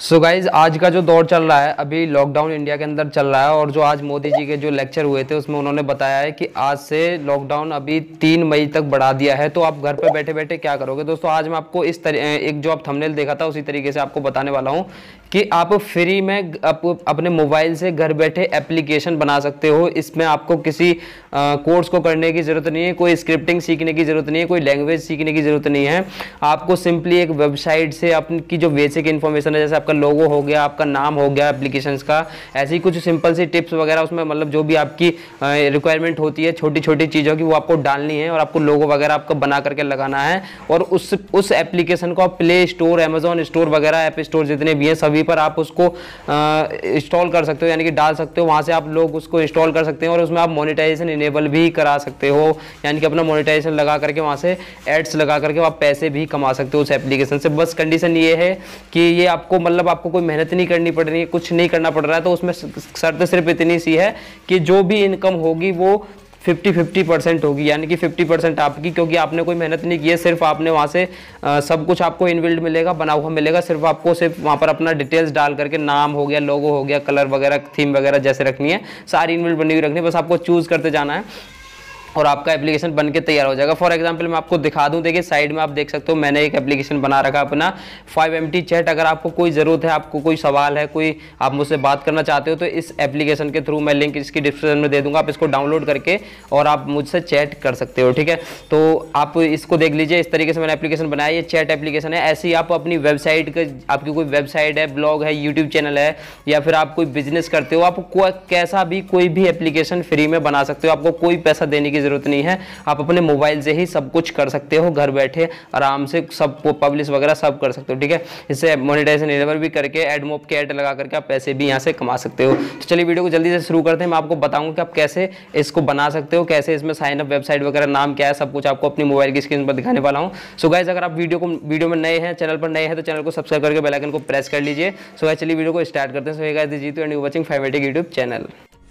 So guys आज का जो दौर चल रहा है, अभी लॉकडाउन इंडिया के अंदर चल रहा है और जो आज मोदी जी के जो लेक्चर हुए थे उसमें उन्होंने बताया है कि आज से लॉकडाउन अभी 3 मई तक बढ़ा दिया है। तो आप घर पे बैठे बैठे क्या करोगे दोस्तों, आज मैं आपको एक जो आप थंबनेल देखा था उसी तरीके से आपको बताने वाला हूँ कि आप फ्री में अपने मोबाइल से घर बैठे एप्लीकेशन बना सकते हो। इसमें आपको किसी कोर्स को करने की ज़रूरत नहीं है, कोई स्क्रिप्टिंग सीखने की ज़रूरत नहीं है, कोई लैंग्वेज सीखने की ज़रूरत नहीं है। आपको सिंपली एक वेबसाइट से आपकी जो बेसिक इन्फॉर्मेशन है, जैसे आपका लोगो हो गया, आपका नाम हो गया एप्लीकेशंस का, ऐसी कुछ सिंपल सी टिप्स वगैरह उसमें मतलब जो भी आपकी रिक्वायरमेंट होती है छोटी छोटी चीज़ों की, वो आपको डालनी है और आपको लोगो वगैरह आपको बना करके लगाना है। और उस एप्लीकेशन को आप प्ले स्टोर, अमेजोन स्टोर वगैरह ऐप स्टोर जितने भी हैं सभी पर आप उसको इंस्टॉल कर सकते हो, यानी कि डाल सकते हो। वहाँ से आप लोग उसको इंस्टॉल कर सकते हैं और उसमें आप मोनेटाइजेशन इनेबल भी करा सकते हो, यानी कि अपना मोनेटाइजेशन लगा करके वहाँ से एड्स लगा करके आप पैसे भी कमा सकते हो उस एप्लीकेशन से। बस कंडीशन ये है कि ये आपको मतलब आपको कोई मेहनत नहीं करनी पड़ रही है, कुछ नहीं करना पड़ रहा है। तो उसमें शर्त सिर्फ इतनी सी है कि जो भी इनकम होगी वो 50-50% होगी, यानी कि 50% आपकी, क्योंकि आपने कोई मेहनत नहीं की है। सिर्फ आपने वहाँ से सब कुछ आपको इनबिल्ड मिलेगा, बना हुआ मिलेगा। सिर्फ आपको वहाँ पर अपना डिटेल्स डाल करके, नाम हो गया, लोगो हो गया, कलर वगैरह, थीम वगैरह जैसे रखनी है सारी इनबिल्ड बनी हुई रखनी है। बस आपको चूज़ करते जाना है और आपका एप्लीकेशन बनके तैयार हो जाएगा। फॉर एग्जांपल मैं आपको दिखा दूं, देखिए साइड में आप देख सकते हो मैंने एक एप्लीकेशन बना रखा अपना 5MT चैट। अगर आपको कोई ज़रूरत है, आपको कोई सवाल है, कोई आप मुझसे बात करना चाहते हो तो इस एप्लीकेशन के थ्रू मैं लिंक इसकी डिस्क्रिप्शन में दे दूंगा, आप इसको डाउनलोड करके और आप मुझसे चैट कर सकते हो। ठीक है, तो आप इसको देख लीजिए। इस तरीके से मैंने एप्लीकेशन बनाया, ये चैट एप्लीकेशन है। ऐसे ही आप अपनी वेबसाइट का, आपकी कोई वेबसाइट है, ब्लॉग है, यूट्यूब चैनल है, या फिर आप कोई बिजनेस करते हो, आप कैसा भी कोई भी एप्लीकेशन फ्री में बना सकते हो। आपको कोई पैसा देने की जरूरत नहीं है, आप अपने मोबाइल से ही सब कुछ कर सकते हो, घर बैठे आराम से सब पब्लिश वगैरह सब कर सकते हो। ठीक है, इससे मोनेटाइजेशन इनेबल भी करके एडमोब के ऐड लगा करके आप पैसे भी यहाँ से कमा सकते हो। तो चलिए वीडियो को जल्दी से शुरू करते हैं। मैं आपको बताऊंगा कि आप कैसे इसको बना सकते हो, कैसे इसमें साइन अप, वेबसाइट वगैरह, नाम क्या है, सब कुछ आपको अपनी मोबाइल की स्क्रीन पर दिखाने वाला हूँ। सो गाइस, अगर आप वीडियो में नए हैं, चैनल पर नए हैं, तो चैनल को सब्सक्राइब करके बेल आइकन को प्रेस कर लीजिए। सो गाइस चलिए वीडियो को स्टार्ट करते हैं। So hey guys, this is Jitu and you watching 5MT YouTube channel.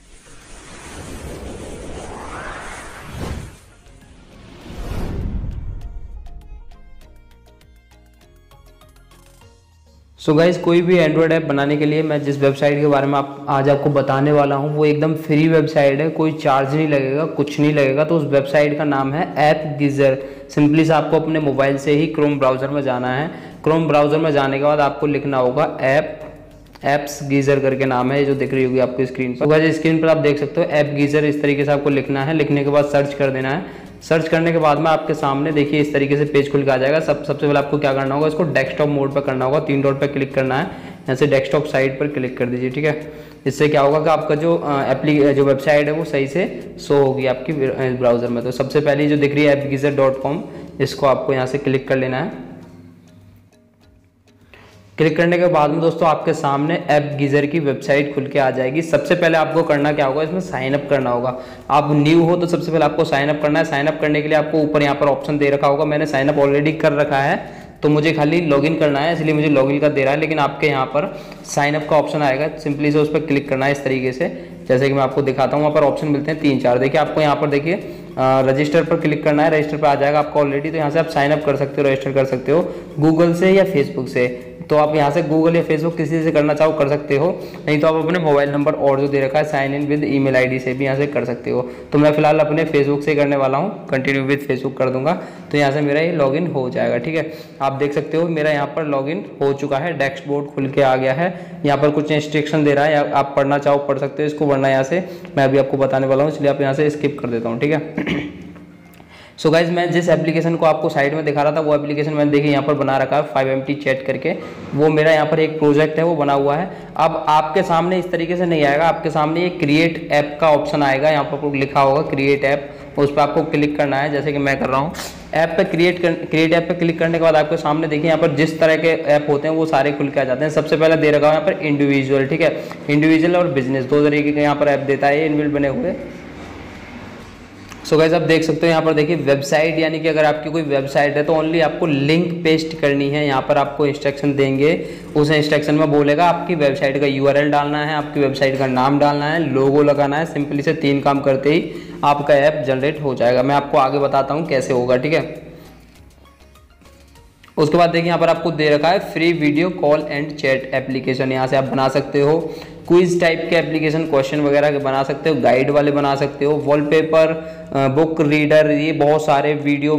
So guys, कोई भी एंड्रॉयड ऐप बनाने के लिए मैं जिस वेबसाइट के बारे में आज आपको बताने वाला हूँ वो एकदम फ्री वेबसाइट है, कोई चार्ज नहीं लगेगा, कुछ नहीं लगेगा। तो उस वेबसाइट का नाम है ऐप गीजर। सिंपली से आपको अपने मोबाइल से ही क्रोम ब्राउज़र में जाना है। क्रोम ब्राउज़र में जाने के बाद आपको लिखना होगा एप्स गीजर करके नाम है, जो दिख रही होगी आपकी स्क्रीन पर। तो गाइस स्क्रीन पर आप देख सकते हो ऐप गीजर, इस तरीके से आपको लिखना है। लिखने के बाद सर्च कर देना है। सर्च करने के बाद में आपके सामने देखिए इस तरीके से पेज खुल के आ जाएगा। सबसे पहले आपको क्या करना होगा, इसको डेस्कटॉप मोड पर करना होगा। 3 डॉट पर क्लिक करना है, यहाँ से डेस्कटॉप साइट पर क्लिक कर दीजिए। ठीक है, इससे क्या होगा कि आपका जो वेबसाइट है वो सही से शो होगी आपकी ब्राउजर में। तो सबसे पहले जो दिख रही है appgeyser.com, इसको आपको यहाँ से क्लिक कर लेना है। क्लिक करने के बाद में दोस्तों आपके सामने ऐप गीजर की वेबसाइट खुल के आ जाएगी। सबसे पहले आपको करना क्या होगा, इसमें साइन अप करना होगा। आप न्यू हो तो सबसे पहले आपको साइन अप करना है। साइन अप करने के लिए आपको ऊपर यहाँ पर ऑप्शन दे रखा होगा, मैंने साइन अप ऑलरेडी कर रखा है तो मुझे खाली लॉगिन करना है, इसलिए मुझे लॉगिन का दे रहा है। लेकिन आपके यहाँ पर साइन अप का ऑप्शन आएगा, सिंपली से उस पर क्लिक करना है इस तरीके से, जैसे कि मैं आपको दिखाता हूँ। वहाँ पर ऑप्शन मिलते हैं 3-4। देखिए आपको यहाँ पर देखिए रजिस्टर पर क्लिक करना है। रजिस्टर पर आ जाएगा आपको ऑलरेडी, तो यहाँ से आप साइन अप कर सकते हो, रजिस्टर कर सकते हो गूगल से या फेसबुक से। तो आप यहाँ से गूगल या फेसबुक किसी से करना चाहो कर सकते हो, नहीं तो आप अपने मोबाइल नंबर और जो दे रखा है sign in with email ID से भी यहाँ से कर सकते हो। तो मैं फिलहाल अपने फेसबुक से करने वाला हूँ, कंटिन्यू विद फेसबुक कर दूंगा, तो यहाँ से मेरा ये लॉगिन हो जाएगा। ठीक है, आप देख सकते हो मेरा यहाँ पर लॉगिन हो चुका है, डैशबोर्ड खुल के आ गया है। यहाँ पर कुछ इंस्ट्रक्शन दे रहा है, आप पढ़ना चाहो पढ़ सकते हो इसको, वरना यहाँ से मैं अभी आपको बताने वाला हूँ, इसलिए आप यहाँ से स्किप कर देता हूँ। ठीक है, सो गाइज, मैं जिस एप्लीकेशन को आपको साइड में दिखा रहा था वो एप्लीकेशन मैंने देखिए यहाँ पर बना रखा है 5MT चैट करके। वो मेरा यहाँ पर एक प्रोजेक्ट है वो बना हुआ है। अब आपके सामने इस तरीके से नहीं आएगा, आपके सामने ये क्रिएट ऐप का ऑप्शन आएगा। यहाँ पर लिखा होगा क्रिएट ऐप, उस पर आपको क्लिक करना है, जैसे कि मैं कर रहा हूँ। ऐप पे क्रिएट ऐप पे क्लिक करने के बाद आपके सामने देखिए यहाँ पर जिस तरह के ऐप होते हैं वो सारे खुल के आ जाते हैं। सबसे पहले दे रखा है यहाँ पर इंडिविजुअल। ठीक है, इंडिविजुअल और बिजनेस 2 तरीके के यहाँ पर ऐप देता है, इनबिल्ट बने हुए। सो गाइस, आप देख सकते हो यहाँ पर देखिए वेबसाइट, यानी कि अगर आपकी कोई वेबसाइट है तो ओनली आपको लिंक पेस्ट करनी है। यहाँ पर आपको इंस्ट्रक्शन देंगे, उस इंस्ट्रक्शन में बोलेगा आपकी वेबसाइट का URL डालना है, आपकी वेबसाइट का नाम डालना है, लोगो लगाना है। सिंपली से 3 काम करते ही आपका ऐप जनरेट हो जाएगा। मैं आपको आगे बताता हूँ कैसे होगा। ठीक है, उसके बाद देखिए यहाँ पर आपको दे रखा है free video call and chat application. यहाँ से आप बना सकते हो क्विज टाइप के एप्लीकेशन, क्वेश्चन वगैरह के बना सकते हो, गाइड वाले बना सकते हो, वॉलपेपर, बुक रीडर, ये बहुत सारे वीडियो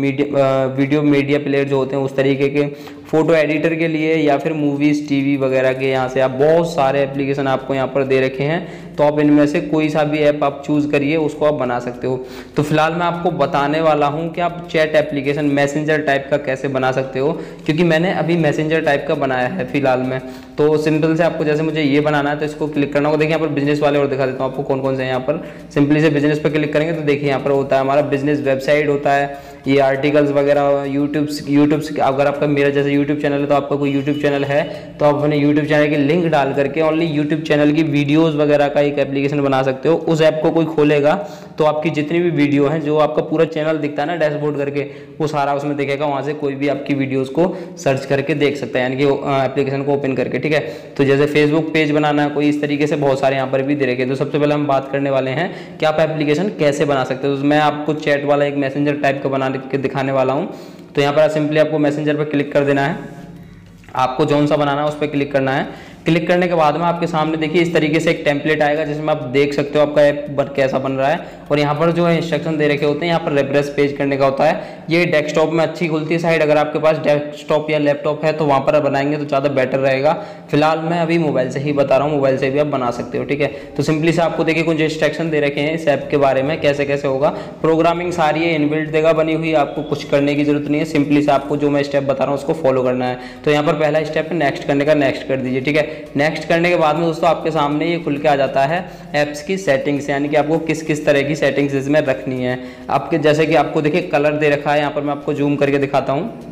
मीडिया प्लेयर जो होते हैं उस तरीके के, फोटो एडिटर के लिए, या फिर मूवीज़ टीवी वगैरह के। यहाँ से आप बहुत सारे एप्लीकेशन आपको यहाँ पर दे रखे हैं, तो आप इनमें से कोई सा भी ऐप आप चूज़ करिए, उसको आप बना सकते हो। तो फिलहाल मैं आपको बताने वाला हूँ कि आप चैट एप्लीकेशन मैसेंजर टाइप का कैसे बना सकते हो, क्योंकि मैंने अभी मैसेंजर टाइप का बनाया है फिलहाल में। तो सिंपल से आपको जैसे मुझे ये बनाना है तो इसको क्लिक करना होगा। देखिए यहाँ पर बिजनेस वाले और दिखा देता हूँ आपको कौन कौन से हैं। यहाँ पर सिंपली से बिजनेस पर क्लिक करेंगे तो देखिए यहाँ पर होता है हमारा बिजनेस वेबसाइट होता है, ये आर्टिकल्स वगैरह, यूट्यूब अगर आपका मेरा जैसे यूट्यूब चैनल है तो आपका कोई यूट्यूब चैनल है तो आप अपने यूट्यूब चैनल की लिंक डाल करके ओनली यूट्यूब चैनल की वीडियोस वगैरह का एक एप्लीकेशन बना सकते हो। उस ऐप को कोई खोलेगा तो आपकी जितनी भी वीडियो हैं, जो आपका पूरा चैनल दिखता है ना डैशबोर्ड करके, वो सारा उसमें दिखेगा। वहाँ से कोई भी आपकी वीडियोज़ को सर्च करके देख सकता है, यानी कि एप्लीकेशन को ओपन करके, ठीक है। तो जैसे फेसबुक पेज बनाना है कोई, इस तरीके से बहुत सारे यहाँ पर भी दे रखे। तो सबसे पहले हम बात करने वाले हैं कि आप एप्लीकेशन कैसे बना सकते हो। तो मैं आपको चैट वाला एक मैसेंजर टाइप का बना के दिखाने वाला हूँ। तो यहाँ पर सिंपली आपको मैसेंजर पर क्लिक कर देना है, आपको जौन सा बनाना है उस पर क्लिक करना है। क्लिक करने के बाद में आपके सामने देखिए इस तरीके से एक टेम्पलेट आएगा, जिसमें आप देख सकते हो आपका ऐप कैसा बन रहा है। और यहाँ पर जो है इंस्ट्रक्शन दे रखे होते हैं, यहाँ पर रिफ्रेश पेज करने का होता है। ये डेस्कटॉप में अच्छी खुलती है साइड, अगर आपके पास डेस्कटॉप या लैपटॉप है तो वहाँ पर बनाएंगे तो ज़्यादा बेटर रहेगा। फिलहाल मैं अभी मोबाइल से ही बता रहा हूँ, मोबाइल से भी आप बना सकते हो, ठीक है। तो सिंपली से आपको देखिए कुछ इंस्ट्रक्शन दे रखे हैं इस ऐप के बारे में, कैसे कैसे होगा। प्रोग्रामिंग सारी है इनबिल्ट देगा बनी हुई, आपको कुछ करने की जरूरत नहीं है। सिंपली से आपको जो मैं स्टेप बता रहा हूँ उसको फॉलो करना है। तो यहाँ पर पहला स्टेप है नेक्स्ट करने का, नेक्स्ट कर दीजिए, ठीक है। नेक्स्ट करने के बाद में दोस्तों आपके सामने ये खुल के आ जाता है ऐप्स की सेटिंग्स, यानी कि आपको किस किस तरह की सेटिंग्स इसमें रखनी है। आपके जैसे कि आपको देखिए कलर दे रखा है, यहाँ पर मैं आपको जूम करके दिखाता हूँ।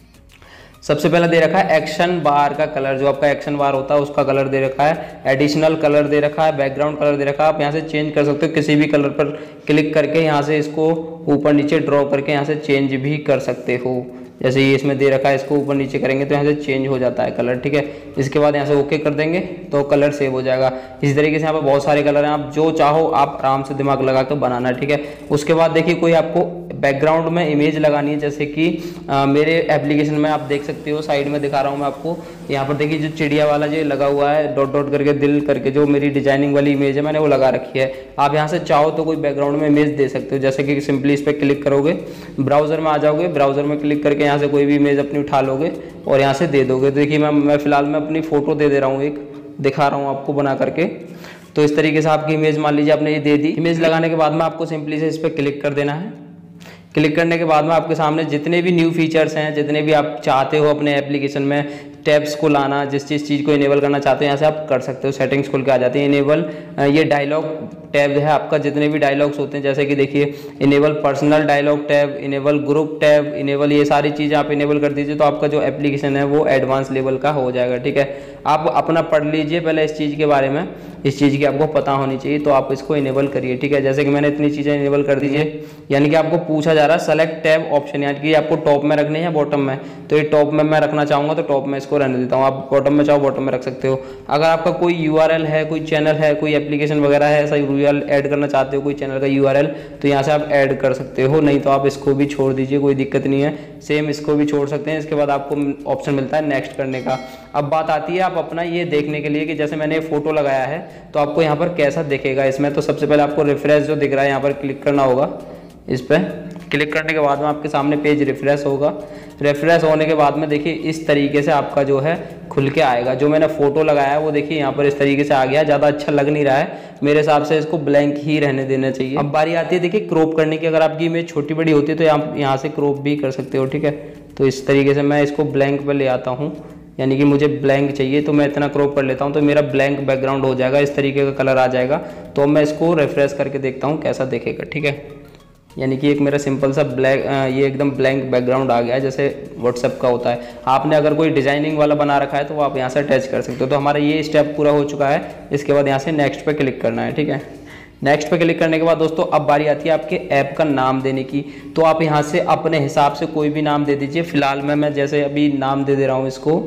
सबसे पहला दे रखा है एक्शन बार का कलर, जो आपका एक्शन बार होता है उसका कलर दे रखा है। एडिशनल कलर दे रखा है, बैकग्राउंड कलर दे रखा है। आप यहाँ से चेंज कर सकते हो, किसी भी कलर पर क्लिक करके यहाँ से इसको ऊपर नीचे ड्रॉ करके यहाँ से चेंज भी कर सकते हो। जैसे ये इसमें दे रखा है, इसको ऊपर नीचे करेंगे तो यहाँ से चेंज हो जाता है कलर, ठीक है। इसके बाद यहाँ से ओके कर देंगे तो कलर सेव हो जाएगा। इसी तरीके से यहाँ पर बहुत सारे कलर हैं, आप जो चाहो आप आराम से दिमाग लगा कर बनाना, ठीक है। उसके बाद देखिए कोई आपको बैकग्राउंड में इमेज लगानी है, जैसे कि मेरे एप्लीकेशन में आप देख सकते हो, साइड में दिखा रहा हूँ मैं आपको। यहाँ पर देखिए जो चिड़िया वाला जो लगा हुआ है डॉट डॉट करके दिल करके, जो मेरी डिजाइनिंग वाली इमेज है मैंने वो लगा रखी है। आप यहाँ से चाहो तो कोई बैकग्राउंड में इमेज दे सकते हो, जैसे कि सिंपली इस पर क्लिक करोगे, ब्राउजर में आ जाओगे, ब्राउजर में क्लिक करके यहाँ से कोई भी इमेज अपनी उठा लोगे और यहाँ से दे दोगे। तो देखिए मैं फिलहाल मैं अपनी फोटो दे रहा हूँ, एक दिखा रहा हूँ आपको बना करके। तो इस तरीके से आपकी इमेज मान लीजिए आपने ये दे दी। इमेज लगाने के बाद में आपको सिंपली से इस पर क्लिक कर देना है। क्लिक करने के बाद में आपके सामने जितने भी न्यू फीचर्स हैं, जितने भी आप चाहते हो अपने एप्लीकेशन में टैब्स को लाना, जिस चीज़ को इनेबल करना चाहते हो यहाँ से आप कर सकते हो। सेटिंग्स खुल के आ जाती है। इनेबल ये डायलॉग टैब है आपका, जितने भी डायलॉग्स होते हैं, जैसे कि देखिए enable personal dialogue tab, enable group tab, enable, ये सारी चीज़ें आप इनेबल कर दीजिए तो आपका जो एप्लीकेशन है वो एडवांस लेवल का हो जाएगा, ठीक है। आप अपना पढ़ लीजिए पहले इस चीज़ के बारे में, इस चीज़ की आपको पता होनी चाहिए, तो आप इसको इनेबल करिए, ठीक है। जैसे कि मैंने इतनी चीज़ें इनेबल कर दीजिए, यानी कि आपको पूछा जा रहा है सेलेक्ट टैब ऑप्शन, यानी कि आपको टॉप में रखनी है या बॉटम में। तो ये टॉप में मैं रखना चाहूँगा तो टॉप में इसको रहने देता हूँ। आप बॉटम में चाहो बॉटम में रख सकते हो। अगर आपका कोई यूआरएल है, कोई चैनल है, कोई एप्लीकेशन वगैरह है, ऐसा यूआरएल ऐड करना चाहते हो कोई चैनल का यूआरएल, तो यहाँ से आप ऐड कर सकते हो, नहीं तो आप इसको भी छोड़ दीजिए, कोई दिक्कत नहीं है। सेम इसको भी छोड़ सकते हैं। इसके बाद आपको ऑप्शन मिलता है नेक्स्ट करने का। अब बात आती है आप अपना ये देखने के लिए कि जैसे मैंने फोटो लगाया है तो आपको यहाँ पर कैसा दिखेगा इसमें। तो सबसे पहले आपको रिफ्रेश जो दिख रहा है यहाँ पर क्लिक करना होगा। इस पर क्लिक करने के बाद में आपके सामने पेज रिफ्रेश होगा। रिफ्रेश होने के बाद में देखिए इस तरीके से आपका जो है खुल के आएगा। जो मैंने फोटो लगाया है वो देखिए यहाँ पर इस तरीके से आ गया। ज़्यादा अच्छा लग नहीं रहा है मेरे हिसाब से, इसको ब्लैंक ही रहने देना चाहिए। अब बारी आती है देखिए क्रॉप करने की। अगर आपकी इमेज छोटी बड़ी होती है तो यहाँ से क्रॉप भी कर सकते हो, ठीक है। तो इस तरीके से मैं इसको ब्लैंक पर ले आता हूँ, यानी कि मुझे ब्लैंक चाहिए तो मैं इतना क्रॉप कर लेता हूँ तो मेरा ब्लैंक बैकग्राउंड हो जाएगा, इस तरीके का कलर आ जाएगा। तो मैं इसको रिफ्रेश करके देखता हूँ कैसा दिखेगा, ठीक है। यानी कि एक मेरा सिंपल सा ब्लैक, ये एकदम ब्लैंक बैकग्राउंड आ गया है जैसे व्हाट्सएप का होता है। आपने अगर कोई डिजाइनिंग वाला बना रखा है तो वो आप यहाँ से अटैच कर सकते हो। तो हमारा ये स्टेप पूरा हो चुका है। इसके बाद यहाँ से नेक्स्ट पे क्लिक करना है, ठीक है। नेक्स्ट पे क्लिक करने के बाद दोस्तों अब बारी आती है आपके ऐप का नाम देने की। तो आप यहाँ से अपने हिसाब से कोई भी नाम दे दीजिए। फिलहाल मैं जैसे अभी नाम दे रहा हूँ इसको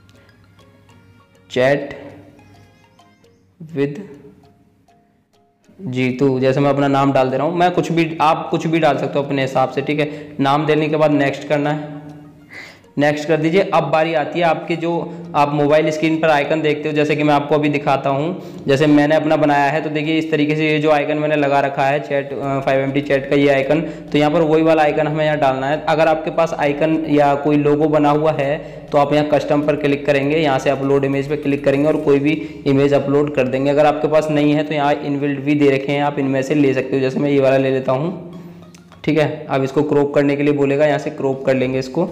चैट विद जीतू, जैसे मैं अपना नाम डाल दे रहा हूँ, मैं कुछ भी, आप कुछ भी डाल सकते हो अपने हिसाब से, ठीक है। नाम देने के बाद नेक्स्ट करना है, नेक्स्ट कर दीजिए। अब बारी आती है आपके जो आप मोबाइल स्क्रीन पर आइकन देखते हो, जैसे कि मैं आपको अभी दिखाता हूँ, जैसे मैंने अपना बनाया है, तो देखिए इस तरीके से ये जो आइकन मैंने लगा रखा है चैट 5MT चैट का ये आइकन, तो यहाँ पर वही वाला आइकन हमें यहाँ डालना है। अगर आपके पास आइकन या कोई लोगो बना हुआ है तो आप यहाँ कस्टम पर क्लिक करेंगे, यहाँ से अपलोड इमेज पर क्लिक करेंगे और कोई भी इमेज अपलोड कर देंगे। अगर आपके पास नहीं है तो यहाँ इनबिल्ट भी दे रखे हैं, आप इनमें से ले सकते हो। जैसे मैं ये वाला ले लेता हूँ, ठीक है। अब इसको क्रॉप करने के लिए बोलेगा, यहाँ से क्रॉप कर लेंगे इसको।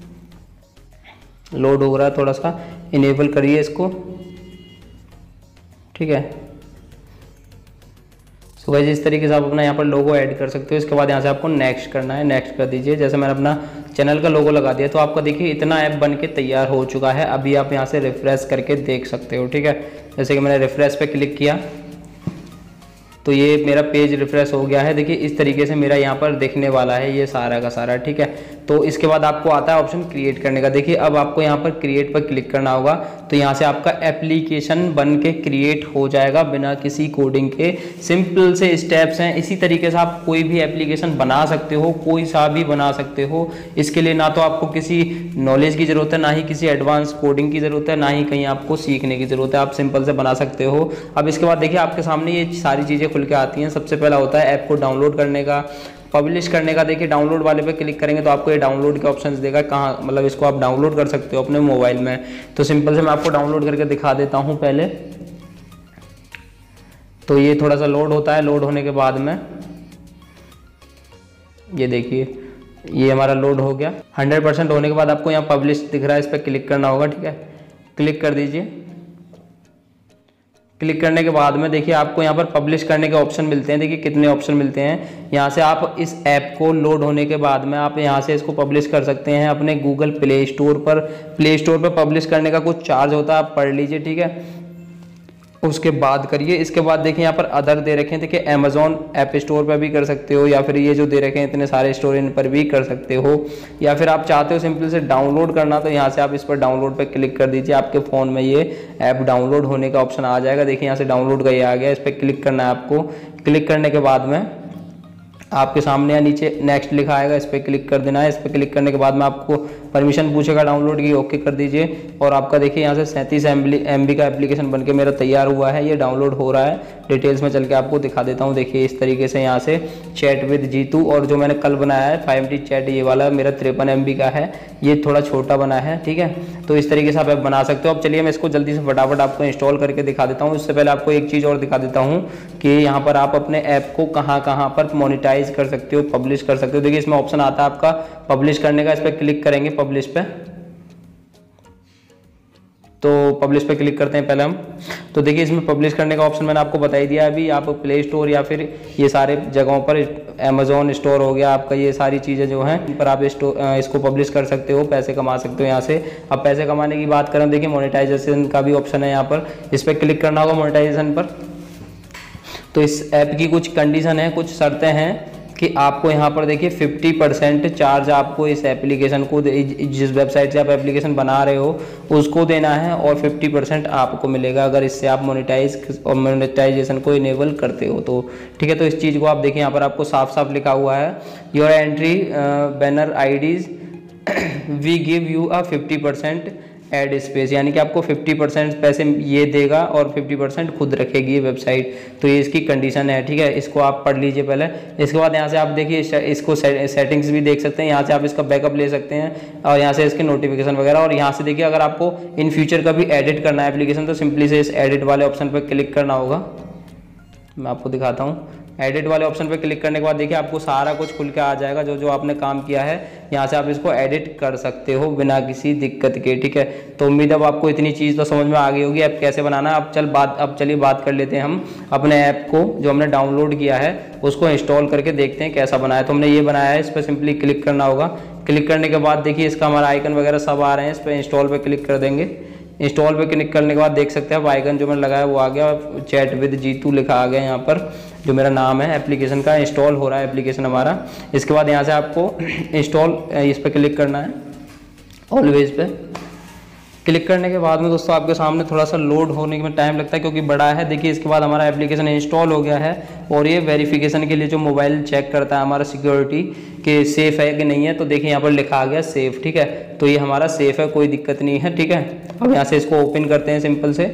लोड हो रहा है, थोड़ा सा इनेबल करिए इसको, ठीक है। सो गाइस इस तरीके से आप अपना यहाँ पर लोगो ऐड कर सकते हो। इसके बाद यहाँ से आपको नेक्स्ट करना है, नेक्स्ट कर दीजिए। जैसे मैंने अपना चैनल का लोगो लगा दिया, तो आपका देखिए इतना ऐप बन के तैयार हो चुका है। अभी आप यहाँ से रिफ्रेश करके देख सकते हो, ठीक है। जैसे कि मैंने रिफ्रेश पे क्लिक किया तो ये मेरा पेज रिफ्रेश हो गया है। देखिए इस तरीके से मेरा यहाँ पर दिखने वाला है ये सारा का सारा, ठीक है। तो इसके बाद आपको आता है ऑप्शन क्रिएट करने का। देखिए अब आपको यहाँ पर क्रिएट पर क्लिक करना होगा, तो यहाँ से आपका एप्लीकेशन बन के क्रिएट हो जाएगा बिना किसी कोडिंग के। सिंपल से स्टेप्स हैं, इसी तरीके से आप कोई भी एप्लीकेशन बना सकते हो, कोई सा भी बना सकते हो। इसके लिए ना तो आपको किसी नॉलेज की ज़रूरत है, ना ही किसी एडवांस कोडिंग की ज़रूरत है, ना ही कहीं आपको सीखने की ज़रूरत है। आप सिंपल से बना सकते हो। अब इसके बाद देखिए आपके सामने ये सारी चीज़ें खुल के आती हैं। सबसे पहला होता है ऐप को डाउनलोड करने का, पब्लिश करने का। देखिए डाउनलोड वाले पे क्लिक करेंगे तो आपको ये डाउनलोड के ऑप्शंस देगा, कहाँ मतलब इसको आप डाउनलोड कर सकते हो अपने मोबाइल में। तो सिंपल से मैं आपको डाउनलोड करके दिखा देता हूँ पहले। तो ये थोड़ा सा लोड होता है, लोड होने के बाद में ये देखिए ये हमारा लोड हो गया। 100% होने के बाद आपको यहाँ पब्लिश दिख रहा है, इस पर क्लिक करना होगा, ठीक है। क्लिक कर दीजिए। क्लिक करने के बाद में देखिए आपको यहाँ पर पब्लिश करने के ऑप्शन मिलते हैं। देखिए कितने ऑप्शन मिलते हैं। यहाँ से आप इस ऐप को लोड होने के बाद में आप यहाँ से इसको पब्लिश कर सकते हैं अपने गूगल प्ले स्टोर पर। प्ले स्टोर पर पब्लिश करने का कुछ चार्ज होता है, आप पढ़ लीजिए, ठीक है। उसके बाद करिए। इसके बाद देखिए यहाँ पर अदर दे रखे हैं, देखिए अमेजॉन ऐप स्टोर पर भी कर सकते हो, या फिर ये जो दे रखे हैं इतने सारे स्टोर, इन पर भी कर सकते हो। या फिर आप चाहते हो सिंपल से डाउनलोड करना, तो यहाँ से आप इस पर डाउनलोड पे क्लिक कर दीजिए। आपके फ़ोन में ये ऐप डाउनलोड होने का ऑप्शन आ जाएगा। देखिए यहाँ से डाउनलोड का ये आ गया, इस पर क्लिक करना है आपको। क्लिक करने के बाद में आपके सामने या नीचे नेक्स्ट लिखा आएगा, इस पर क्लिक कर देना है। इस पर क्लिक करने के बाद में आपको परमिशन पूछेगा डाउनलोड की, ओके कर दीजिए। और आपका देखिए यहाँ से 37 MB का एप्लीकेशन बनके मेरा तैयार हुआ है, ये डाउनलोड हो रहा है। डिटेल्स में चल के आपको दिखा देता हूँ। देखिए इस तरीके से यहाँ से चैट विद जीतू, और जो मैंने कल बनाया है 5MT चैट, ये वाला मेरा 53 MB का है, ये थोड़ा छोटा बना है, ठीक है। तो इस तरीके से आप ऐप बना सकते हो। अब चलिए मैं इसको जल्दी से फटाफट आपको इंस्टॉल करके दिखा देता हूँ। उससे पहले आपको एक चीज़ और दिखा देता हूँ कि यहाँ पर आप अपने ऐप को कहाँ कहाँ पर मोनेटाइज कर सकते हो, पब्लिश कर सकते हो। देखिए इसमें ऑप्शन आता है आपका पब्लिश करने का, इस पर क्लिक करेंगे पब्लिश पे। तो पब्लिश पे क्लिक करते हैं पहले हम। तो देखिए इसमें पब्लिश करने का ऑप्शन मैंने आपको बता ही दिया। अभी आप प्ले स्टोर या फिर ये सारे जगहों पर, अमेजोन स्टोर हो गया आपका, ये सारी चीज़ें जो हैं इन पर आप इसको पब्लिश कर सकते हो, पैसे कमा सकते हो यहाँ से। अब पैसे कमाने की बात करें, देखिए मोनेटाइजेशन का भी ऑप्शन है यहाँ पर, इस पर क्लिक करना होगा मोनेटाइजेशन पर। तो इस ऐप की कुछ कंडीशन है, कुछ शर्तें हैं कि आपको यहाँ पर देखिए 50% चार्ज आपको इस एप्लीकेशन को, जिस वेबसाइट से आप एप्लीकेशन बना रहे हो उसको देना है, और 50% आपको मिलेगा अगर इससे आप मोनेटाइजेशन को इनेबल करते हो तो, ठीक है। तो इस चीज़ को आप देखिए यहाँ पर आपको साफ साफ लिखा हुआ है, your entry banner IDs we give you a 50% ad space, यानी कि आपको 50% पैसे ये देगा और 50% खुद रखेगी ये वेबसाइट। तो ये इसकी कंडीशन है, ठीक है। इसको आप पढ़ लीजिए पहले। इसके बाद यहाँ से आप देखिए इसको सेटिंग्स भी देख सकते हैं, यहाँ से आप इसका बैकअप ले सकते हैं, और यहाँ से इसके नोटिफिकेशन वगैरह। और यहाँ से देखिए अगर आपको इन फ्यूचर का भी एडिट करना है एप्लीकेशन, तो सिंपली से इस एडिट वाले ऑप्शन पर क्लिक करना होगा। मैं आपको दिखाता हूँ। एडिट वाले ऑप्शन पे क्लिक करने के बाद देखिए आपको सारा कुछ खुल के आ जाएगा, जो जो आपने काम किया है। यहाँ से आप इसको एडिट कर सकते हो बिना किसी दिक्कत के, ठीक है। तो उम्मीद है अब आपको इतनी चीज़ तो समझ में आ गई होगी ऐप कैसे बनाना है। अब चलिए बात कर लेते हैं हम अपने ऐप को, जो हमने डाउनलोड किया है उसको इंस्टॉल करके देखते हैं कैसा बनाया है। तो हमने ये बनाया है, इस पर सिंपली क्लिक करना होगा। क्लिक करने के बाद देखिए इसका हमारा आइकन वगैरह सब आ रहे हैं, इस पर इंस्टॉल पर क्लिक कर देंगे। इंस्टॉल पे क्लिक करने के बाद देख सकते हैं अब आइकन जो मैंने लगाया वो आ गया, चैट विद जीतू लिखा आ गया यहाँ पर, जो मेरा नाम है एप्लीकेशन का। इंस्टॉल हो रहा है एप्लीकेशन हमारा। इसके बाद यहाँ से आपको इंस्टॉल इस पर क्लिक करना है, ऑलवेज पे क्लिक करने के बाद में दोस्तों आपके सामने थोड़ा सा लोड होने में टाइम लगता है क्योंकि बड़ा है। देखिए इसके बाद हमारा एप्लीकेशन इंस्टॉल हो गया है। और ये वेरिफिकेशन के लिए जो मोबाइल चेक करता है हमारा सिक्योरिटी कि सेफ़ है कि नहीं है, तो देखिए यहाँ पर लिखा आ गया सेफ़, ठीक है। तो ये हमारा सेफ़ है, कोई दिक्कत नहीं है, ठीक है। अब यहाँ से इसको ओपन करते हैं, सिंपल से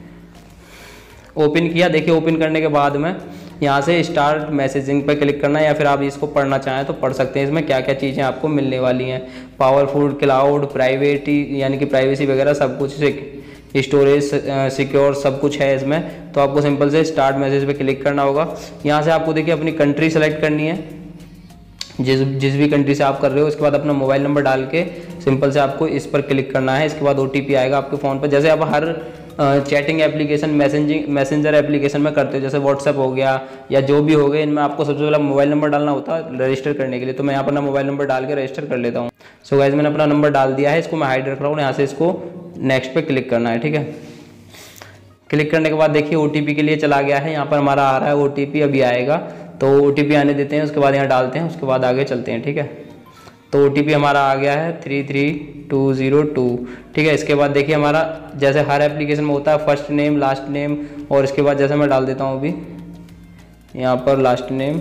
ओपन किया। देखिए ओपन करने के बाद में यहाँ से स्टार्ट मैसेजिंग पर क्लिक करना है, या फिर आप इसको पढ़ना चाहें तो पढ़ सकते हैं। इसमें क्या क्या चीज़ें आपको मिलने वाली हैं, पावरफुल, क्लाउड, प्राइवेटी यानी कि प्राइवेसी वगैरह सब कुछ, स्टोरेज सिक्योर सब कुछ है इसमें। तो आपको सिंपल से स्टार्ट मैसेज पे क्लिक करना होगा। यहाँ से आपको देखिए अपनी कंट्री सेलेक्ट करनी है, जिस भी कंट्री से आप कर रहे हो। इसके बाद अपना मोबाइल नंबर डाल के सिंपल से आपको इस पर क्लिक करना है। इसके बाद OTP आएगा आपके फ़ोन पर। जैसे आप हर चैटिंग एप्लीकेशन, मैसेंजर एप्लीकेशन में करते हो, जैसे व्हाट्सएप हो गया या जो भी हो गए, इनमें आपको सबसे पहले मोबाइल नंबर डालना होता है रजिस्टर करने के लिए। तो मैं यहाँ पर अपना मोबाइल नंबर डाल के रजिस्टर कर लेता हूँ। सो गाइस मैंने अपना नंबर डाल दिया है, इसको मैं हाइड रख रहा हूँ। यहाँ से इसको नेक्स्ट पे क्लिक करना है, ठीक है। क्लिक करने के बाद देखिए OTP के लिए चला गया है, यहाँ पर हमारा आ रहा है OTP, अभी आएगा। तो OTP आने देते हैं, उसके बाद यहाँ डालते हैं, उसके बाद आगे चलते हैं, ठीक है। तो OTP हमारा आ गया है 33202, ठीक है। इसके बाद देखिए हमारा जैसे हर एप्लीकेशन में होता है फर्स्ट नेम, लास्ट नेम, और इसके बाद जैसे मैं डाल देता हूँ अभी यहाँ पर लास्ट नेम,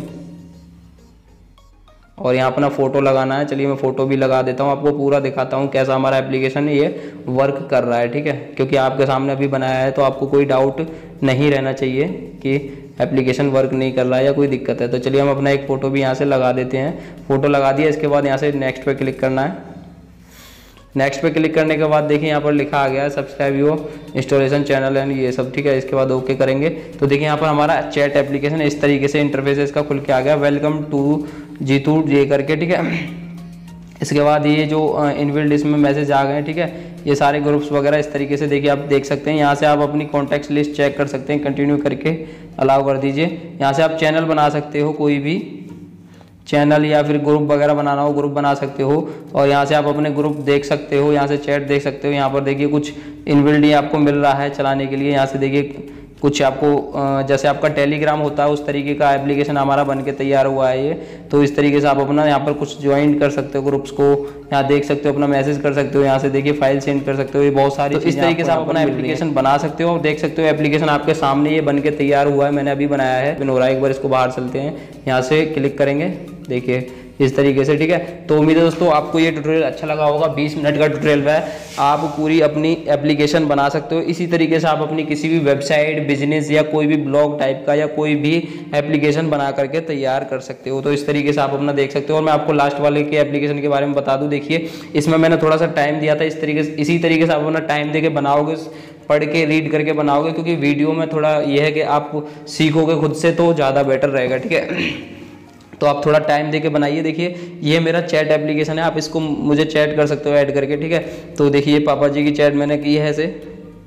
और यहाँ अपना फ़ोटो लगाना है। चलिए मैं फ़ोटो भी लगा देता हूँ, आपको पूरा दिखाता हूँ कैसा हमारा एप्लीकेशन ये वर्क कर रहा है, ठीक है। क्योंकि आपके सामने अभी बनाया है तो आपको कोई डाउट नहीं रहना चाहिए कि एप्लीकेशन वर्क नहीं कर रहा है या कोई दिक्कत है। तो चलिए हम अपना एक फ़ोटो भी यहाँ से लगा देते हैं। फ़ोटो लगा दिया, इसके बाद यहाँ से नेक्स्ट पे क्लिक करना है। नेक्स्ट पे क्लिक करने के बाद देखिए यहाँ पर लिखा आ गया है subscribe your installation channel and ये सब, ठीक है। इसके बाद ओके करेंगे तो देखिए यहाँ पर हमारा चैट एप्लीकेशन इस तरीके से इंटरफेस इसका खुल के आ गया, वेलकम टू जीतू ये करके, ठीक है। इसके बाद ये जो इनबिल्ट इसमें मैसेज आ गए, ठीक है। ये सारे ग्रुप्स वगैरह इस तरीके से देखिए आप देख सकते हैं। यहाँ से आप अपनी कॉन्टैक्ट लिस्ट चेक कर सकते हैं, कंटिन्यू करके अलाउ कर दीजिए। यहाँ से आप चैनल बना सकते हो, कोई भी चैनल या फिर ग्रुप वगैरह बनाना हो ग्रुप बना सकते हो, और यहाँ से आप अपने ग्रुप देख सकते हो, यहाँ से चैट देख सकते हो। यहाँ पर देखिए कुछ इनबिल्ट ही आपको मिल रहा है चलाने के लिए। यहाँ से देखिए कुछ आपको जैसे आपका टेलीग्राम होता है उस तरीके का एप्लीकेशन हमारा बन के तैयार हुआ है ये। तो इस तरीके से आप अपना यहाँ पर कुछ ज्वाइन कर सकते हो ग्रुप्स को, यहाँ देख सकते हो, अपना मैसेज कर सकते हो, यहाँ से देखिए फाइल सेंड कर सकते हो, ये बहुत सारी। तो इस तरीके से आप अपना एप्लीकेशन बना सकते हो। देख सकते हो एप्लीकेशन आपके सामने ये बन के तैयार हुआ है, मैंने अभी बनाया है बिनोरा। एक बार इसको बाहर चलते हैं, यहाँ से क्लिक करेंगे, देखिए इस तरीके से, ठीक है। तो उम्मीद है दोस्तों आपको ये ट्यूटोरियल अच्छा लगा होगा। 20 मिनट का ट्यूटोरियल है, आप पूरी अपनी एप्लीकेशन बना सकते हो। इसी तरीके से आप अपनी किसी भी वेबसाइट, बिजनेस या कोई भी ब्लॉग टाइप का या कोई भी एप्लीकेशन बना करके तैयार कर सकते हो। तो इस तरीके से आप अपना देख सकते हो। और मैं आपको लास्ट वाले के एप्लीकेशन के बारे में बता दूं, देखिए इसमें मैंने थोड़ा सा टाइम दिया था। इसी तरीके से आप अपना टाइम दे के बनाओगे, पढ़ के रीड करके बनाओगे, क्योंकि वीडियो में थोड़ा ये है कि आप सीखोगे खुद से तो ज़्यादा बेटर रहेगा, ठीक है। तो आप थोड़ा टाइम देके बनाइए। देखिए ये मेरा चैट एप्लीकेशन है, आप इसको मुझे चैट कर सकते हो ऐड करके, ठीक है। तो देखिए पापा जी की चैट मैंने की है ऐसे।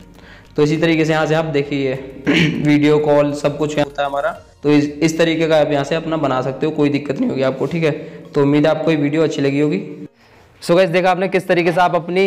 तो इसी तरीके से यहाँ से आप देखिए वीडियो कॉल सब कुछ होता है हमारा। तो इस तरीके का आप यहाँ से अपना बना सकते हो, कोई दिक्कत नहीं होगी आपको, ठीक है। तो उम्मीद है आपको ये वीडियो अच्छी लगी होगी। सो गाइस देखा आपने किस तरीके से आप अपनी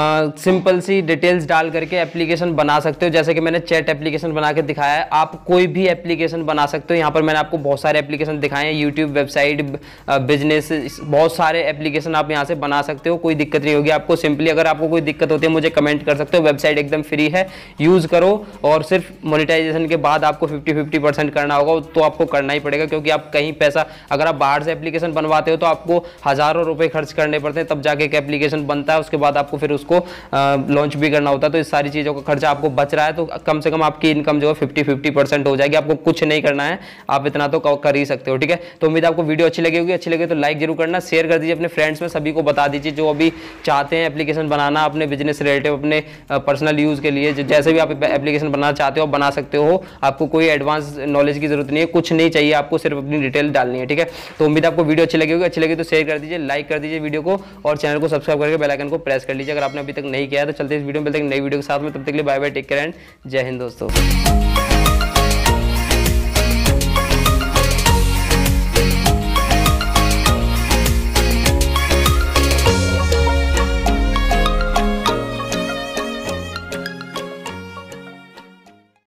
सिंपल सी डिटेल्स डाल करके एप्लीकेशन बना सकते हो। जैसे कि मैंने चैट एप्लीकेशन बना के दिखाया है, आप कोई भी एप्लीकेशन बना सकते हो। यहाँ पर मैंने आपको बहुत सारे एप्लीकेशन दिखाए हैं, यूट्यूब, वेबसाइट, बिजनेस, बहुत सारे एप्लीकेशन आप यहाँ से बना सकते हो, कोई दिक्कत नहीं होगी आपको। सिंपली अगर आपको कोई दिक्कत होती है मुझे कमेंट कर सकते हो। वेबसाइट एकदम फ्री है, यूज़ करो। और सिर्फ मोनेटाइजेशन के बाद आपको 50-50% करना होगा, तो आपको करना ही पड़ेगा, क्योंकि आप कहीं पैसा, अगर आप बाहर से एप्लीकेशन बनवाते हो तो आपको हज़ारों रुपये खर्च करने पड़ते हैं, तब जाके एक एप्लीकेशन बनता है। उसके बाद आपको फिर उसको लॉन्च भी करना होता है। तो इस सारी चीज़ों का खर्चा आपको बच रहा है, तो कम से कम आपकी इनकम जो है 50-50% हो जाएगी। आपको कुछ नहीं करना है, आप इतना तो कर ही सकते हो, ठीक है। तो उम्मीद आपको वीडियो अच्छी लगी होगी। अच्छी लगे तो लाइक जरूर करना, शेयर कर दीजिए अपने फ्रेंड्स में, सभी को बता दीजिए जो अभी चाहते हैं एप्लीकेशन बनाना अपने बिजनेस रिलेटिव, अपने पर्सनल यूज़ के लिए। जैसे भी आप एप्लीकेशन बनाना चाहते हो बना सकते हो, आपको कोई एडवांस नॉलेज की जरूरत नहीं है, कुछ नहीं चाहिए आपको, सिर्फ अपनी डिटेल डालनी है, ठीक है। तो उम्मीद आपको वीडियो अच्छी लगी होगी। अच्छी लगी तो शेयर कर दीजिए, लाइक कर दीजिए वीडियो को, और चैनल को सब्सक्राइब करके बेल आइकन को प्रेस कर लीजिए अगर आपने अभी तक नहीं किया है। तो चलते इस वीडियो में, मिलते हैं नई वीडियो के साथ में। तब तक के लिए bye bye, take care and जय हिंद दोस्तों।